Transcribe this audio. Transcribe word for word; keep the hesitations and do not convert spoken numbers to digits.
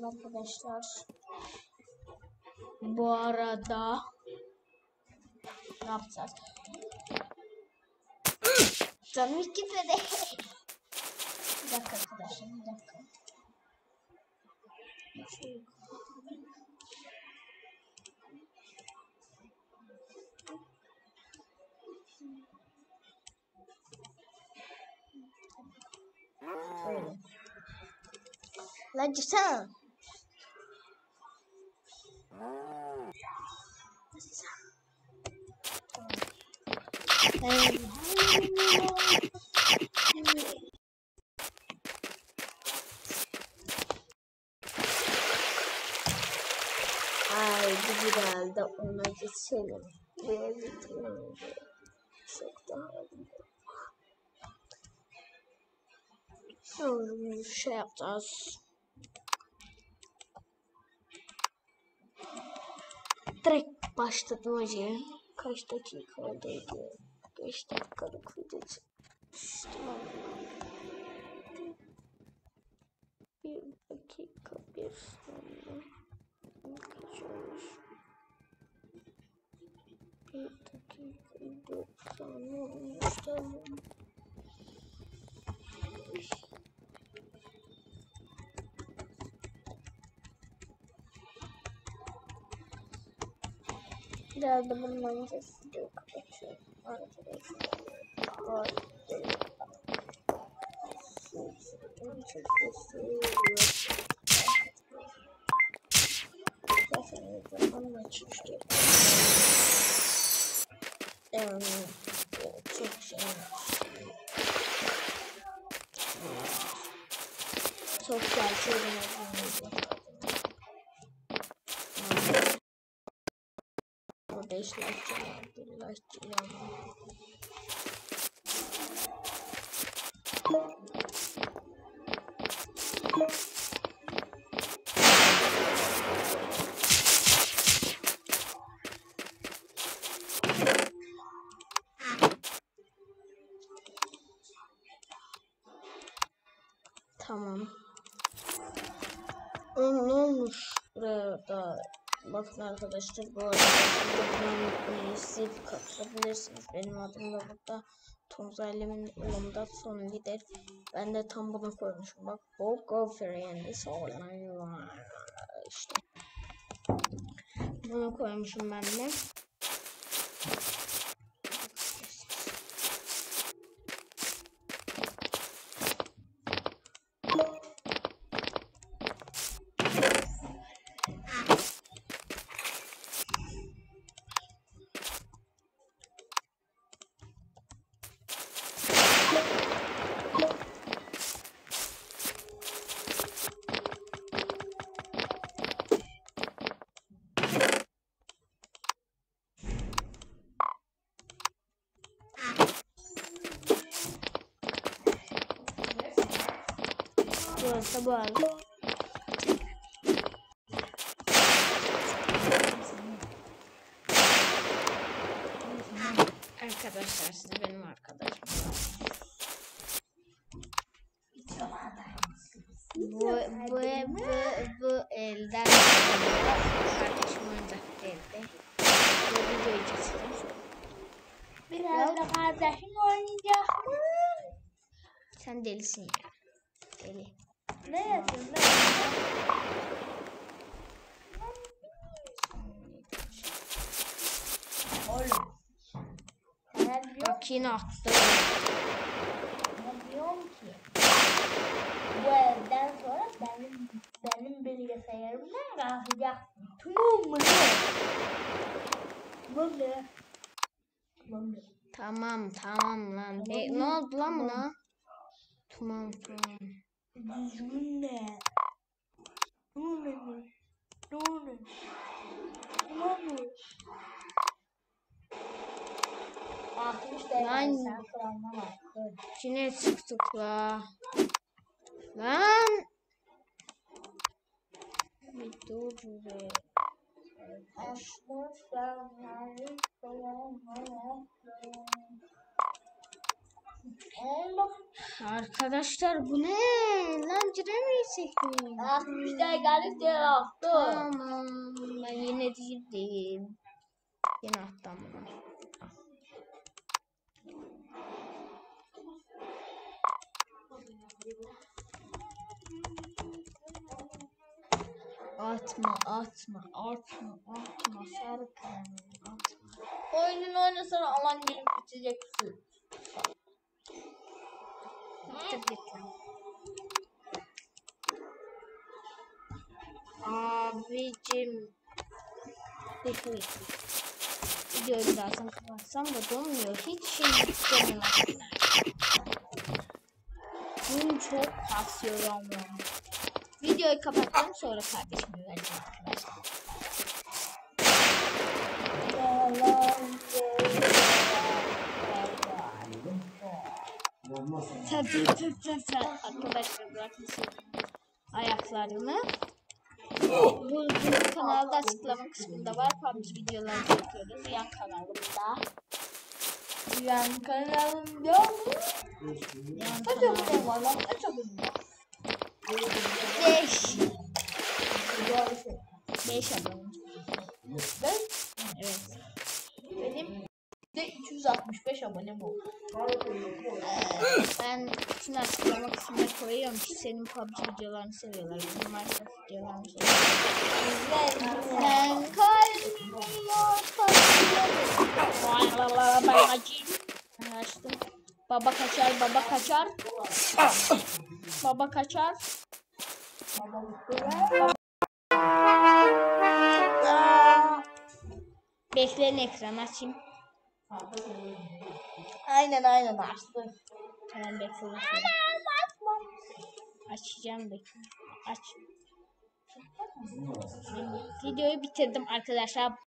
arkadaşlar. Bu arada ne yapacağız? Canım gitmedi. Bir dakika arkadaşlar, bir dakika. Öyle. Lan gitsene. Haydi bir de ona geçelim. Çok daha iyi. Şey yapacağız. Direkt başladım hocam. Kaç dakika olduydu? beş dakikalık video çıkmıştı. Bir dakika bir saniye. Kaç olmuş? Bir dakika dört saniye olmuş. Tamam. Biraz da bunun öncesi de kapatıyorum arkadaşlar. Onunla çıkıştı. Yani çok şey. Çok gerçekten beş like çalar, bir like çalar. Tamam. Ne olmuş burada? Bakın arkadaşlar, bu arada siz katılabilirsiniz. Benim adım da burada Tomuz ailemin yolunda son lider. Ben de tam bunu koymuşum. Bak, Bob Gofer'in sonra var işte. Bunu koymuşum ben de. Burası bu arada. Arkadaşlar, siz benim arkadaşım. Bu bu bu bu elden kardeşim oyuncak değildi. Bu videoyu çekeceğim. Biraz da kardeşim oynayacak mı? Sen delisin ya. Deli. Ne yapıyorsun? Oğlum. Bak yine attı. Ne diyorum ki? Bu evden sonra benim benim bilgisayarımdan kalkacaksın. Tamam mı? Tamam mı? Tamam mı? Tamam tamam lan. Be ne oldu lan buna? Tamam tamam. Düzgün ne? Tamam mı? Tamam mı? Tamam mı? Lan yine çıktık la. Lan. Bir dur be. Arkadaşlar bu ne? Lan giremeyecek miyim? Artık işte geldik diye yaptı. Tamam. Ben yine değildim. Yine attım bunu. Atma, atma, atma, atma, sarı kalem, atma. Oyunun oynasana alan gelip biteceksin. Bitir git lan. Abicim. Bekle. Videoyu birazdan kapatsam da donmuyor. Hiç şey istemiyorum aslında. Bunu çok kasıyor ama. Videoyu kapattım sonra kardeşime vereceğim arkadaşlar. Tabii tabii tabii. Arkadaşlar bırakın şimdi ayaklarımı. Bu, bu kanalda açıklama kısmında var. P U B G videoları çekiyoruz. Yan kanalımda. Yani kanalım yok mu? Yan Kaç kanalım. abone var lan? Kaç abone var? Beş. Doğru şey. Beş abone. Ben, Evet. benim de iki yüz altmış beş abonem oldu. Ben bütün açıklama kısmına koyuyorum ki senin P U B G videolarını seviyorlar. Benim Minecraft videolarını seviyorlar. Sen kalbimi yortarsın. Ben açayım. Ben açtım. Baba kaçar, baba kaçar. Baba kaçar. Bekleyin, ekran açayım. Aynen aynen açtım. Tamam, bekleyin. Açacağım, bekle. Aç. Videoyu bitirdim arkadaşlar.